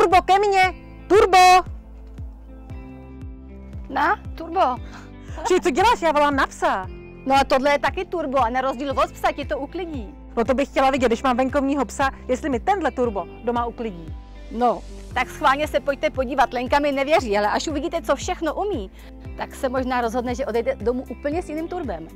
Turbo, ke mně! Turbo! Na, turbo. Či co děláš? Já volám na psa. No a tohle je taky turbo a na rozdíl od psa ti to uklidí. No to bych chtěla vidět, když mám venkovního psa, jestli mi tenhle turbo doma uklidí. No, tak schválně se pojďte podívat, Lenka mi nevěří, ale až uvidíte, co všechno umí, tak se možná rozhodne, že odejde domů úplně s jiným turbem.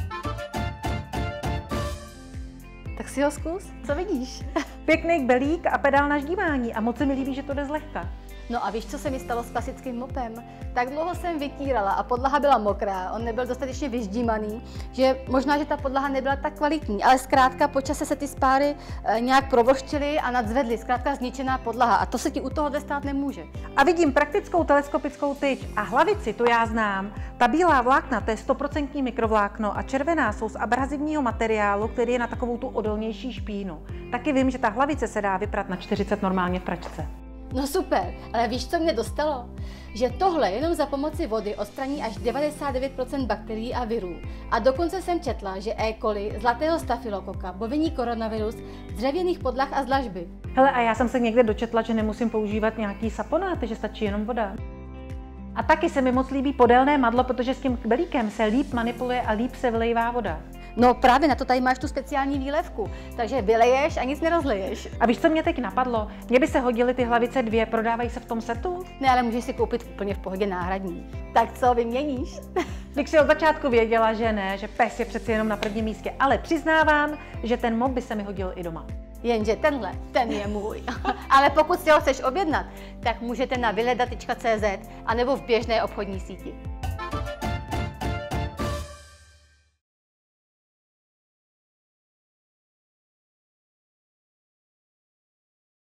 Tak si ho zkus, co vidíš? Pěkný belík a pedál na ždívání a moc se mi líbí, že to jde zlehka. No a víš, co se mi stalo s klasickým mopem? Tak dlouho jsem vytírala a podlaha byla mokrá, on nebyl dostatečně vyždímaný, že možná, že ta podlaha nebyla tak kvalitní, ale zkrátka po čase se ty spáry nějak provlhčily a nadzvedly, zkrátka zničená podlaha a to se ti u tohohle stát nemůže. A vidím praktickou teleskopickou tyč a hlavici, to já znám. Ta bílá vlákna, to je 100% mikrovlákno a červená jsou z abrazivního materiálu, který je na takovou tu odolnější špínu. Taky vím, že ta hlavice se dá vyprat na 40 normálně v pračce. No super, ale víš, co mě dostalo? Že tohle jenom za pomoci vody odstraní až 99% bakterií a virů. A dokonce jsem četla, že E. coli, zlatého stafylokoka, bovinní koronavirus, dřevěných podlah a z dlažby. Hele, a já jsem se někde dočetla, že nemusím používat nějaký saponáty, že stačí jenom voda. A taky se mi moc líbí podélné madlo, protože s tím belíkem se líp manipuluje a líp se vylejvá voda. No právě na to tady máš tu speciální výlevku, takže vyleješ a nic nerozleješ. A víš, co mě teď napadlo? Mně by se hodily ty hlavice 2, prodávají se v tom setu? Ne, ale můžeš si koupit úplně v pohodě náhradní. Tak co, vyměníš? Když si od začátku věděla, že ne, že pes je přeci jenom na prvním místě, ale přiznávám, že ten mop by se mi hodil i doma. Jenže tenhle, ten je můj. Ale pokud si ho chceš objednat, tak můžete na vyleda.cz anebo v běžné obchodní síti.